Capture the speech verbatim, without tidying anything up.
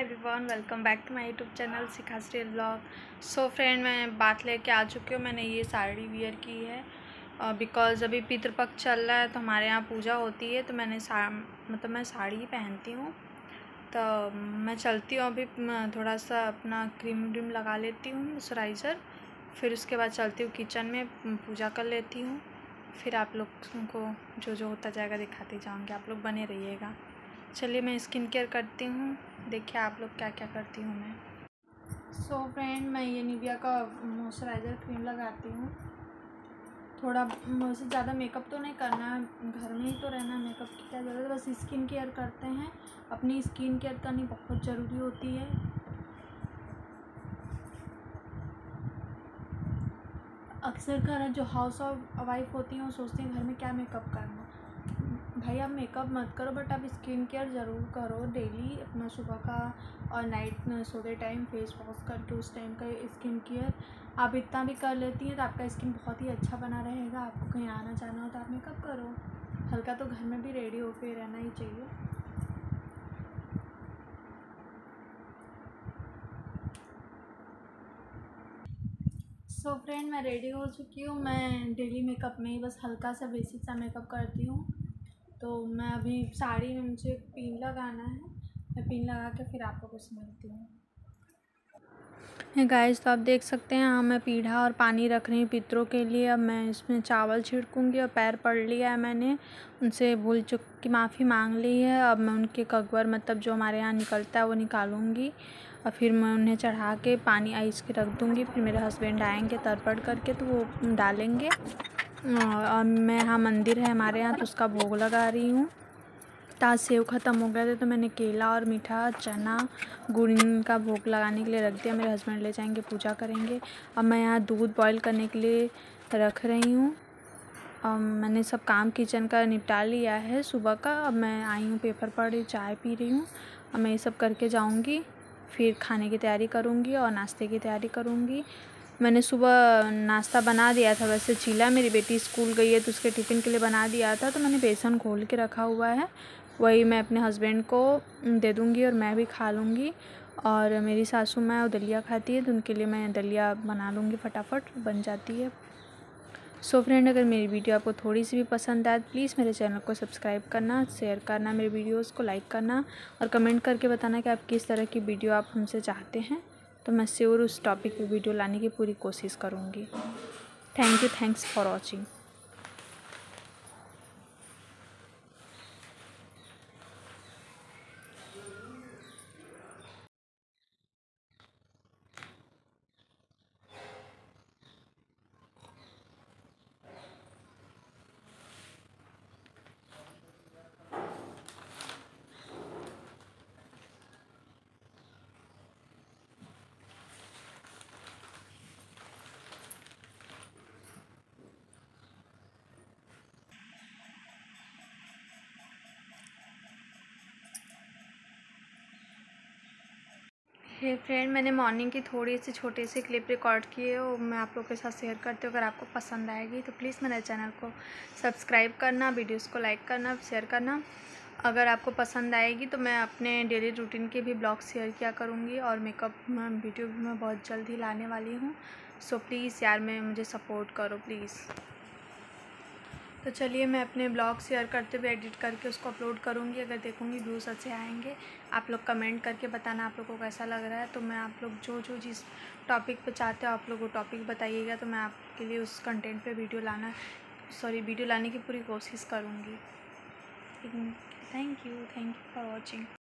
Everyone, welcome back to my YouTube channel Shikhashri vlog. So friend, मैं बात लेके आ चुकी हूँ। मैंने ये साड़ी वियर की है बिकॉज़ अभी पितृपक्ष चल रहा है तो हमारे यहाँ पूजा होती है, तो मैंने सा मतलब मैं साड़ी ही पहनती हूँ। तो मैं चलती हूँ अभी, थोड़ा सा अपना क्रीम व्रीम लगा लेती हूँ, मॉइस्चराइज़र। फिर उसके बाद चलती हूँ किचन में, पूजा कर लेती हूँ। फिर आप लोग को जो जो होता जाएगा दिखाती जाऊँगी, आप लोग बने रहिएगा। चलिए मैं स्किन केयर करती हूँ, देखिए आप लोग क्या क्या करती हूँ मैं। सो so फ्रेंड, मैं ये निविया का मॉइस्चराइज़र क्रीम लगाती हूँ। थोड़ा मुझसे ज़्यादा मेकअप तो नहीं करना है, घर में ही तो रहना, मेकअप की क्या ज़रूरत है, बस स्किन केयर करते हैं। अपनी स्किन केयर करनी बहुत ज़रूरी होती है। अक्सर घर जो हाउस वाइफ होती हैं वो सोचती हैं घर में क्या मेकअप करना। भाई आप मेकअप मत करो, बट आप स्किन केयर ज़रूर करो डेली। अपना सुबह का और नाइट सोते टाइम फेस वॉश करके उस टाइम का स्किन केयर आप इतना भी कर लेती हैं तो आपका स्किन बहुत ही अच्छा बना रहेगा। आपको कहीं आना जाना हो तो आप मेकअप करो, हल्का तो घर में भी रेडी होके रहना ही चाहिए। सो so फ्रेंड, मैं रेडी हो चुकी हूँ। मैं डेली मेकअप में ही बस हल्का सा बेसिक सा मेकअप करती हूँ। तो मैं अभी साड़ी में मुझे पिन लगाना है, मैं पिन लगा के फिर आप लोगों से मिलती हूँ। गाइस, तो आप देख सकते हैं, हाँ मैं पीढ़ा और पानी रख रही हूँ पितरों के लिए। अब मैं इसमें चावल छिड़कूँगी और पैर पढ़ लिया है मैंने, उनसे भूल चुक की माफ़ी मांग ली है। अब मैं उनके कगवर मतलब जो हमारे यहाँ निकलता है वो निकालूँगी और फिर मैं उन्हें चढ़ा के पानी आइस के रख दूँगी। फिर मेरे हस्बैंड आएंगे तड़पड़ करके तो वो डालेंगे। और मैं यहाँ मंदिर है हमारे यहाँ तो उसका भोग लगा रही हूँ। ताज सेव ख़त्म हो गए थे तो मैंने केला और मीठा चना गुड़ का भोग लगाने के लिए रख दिया। मेरे हस्बैंड ले जाएंगे, पूजा करेंगे। अब मैं यहाँ दूध बॉईल करने के लिए रख रही हूँ। अब मैंने सब काम किचन का निपटा लिया है सुबह का। अब मैं आई हूँ, पेपर पढ़ रही, चाय पी रही हूँ। अब मैं ये सब करके जाऊँगी, फिर खाने की तैयारी करूँगी और नाश्ते की तैयारी करूँगी। मैंने सुबह नाश्ता बना दिया था, वैसे चीला मेरी बेटी स्कूल गई है तो उसके टिफ़िन के लिए बना दिया था, तो मैंने बेसन घोल के रखा हुआ है, वही मैं अपने हस्बैंड को दे दूँगी और मैं भी खा लूँगी। और मेरी सासू माँ दलिया खाती है तो उनके लिए मैं दलिया बना लूँगी, फटाफट बन जाती है। सो so फ्रेंड, अगर मेरी वीडियो आपको थोड़ी सी भी पसंद आए प्लीज़ मेरे चैनल को सब्सक्राइब करना, शेयर करना, मेरे वीडियोज़ को लाइक करना और कमेंट करके बताना कि आप किस तरह की वीडियो आप हमसे चाहते हैं, तो मैं ज़रूर उस टॉपिक पे वीडियो लाने की पूरी कोशिश करूँगी। Thank you, thanks for watching. Hey friend, मैंने मॉर्निंग की थोड़ी सी छोटी सी क्लिप रिकॉर्ड की है, वो मैं आप लोग के साथ शेयर करती हूँ। अगर आपको पसंद आएगी तो प्लीज़ मेरे चैनल को सब्सक्राइब करना, वीडियोस को लाइक करना, शेयर करना। अगर आपको पसंद आएगी तो मैं अपने डेली रूटीन के भी ब्लॉग शेयर किया करूँगी और मेकअप वीडियो भी मैं बहुत जल्द ही लाने वाली हूँ। सो प्लीज़ यार, मैं मुझे सपोर्ट करो प्लीज़। तो चलिए मैं अपने ब्लॉग शेयर करते हुए एडिट करके उसको अपलोड करूँगी। अगर देखूँगी व्यूज़ अच्छे आएंगे, आप लोग कमेंट करके बताना आप लोगों को कैसा लग रहा है। तो मैं आप लोग जो जो जिस टॉपिक पे चाहते हो आप लोग वो टॉपिक बताइएगा, तो मैं आपके लिए उस कंटेंट पे वीडियो लाना सॉरी वीडियो लाने की पूरी कोशिश करूँगी। Thank you, thank you for watching.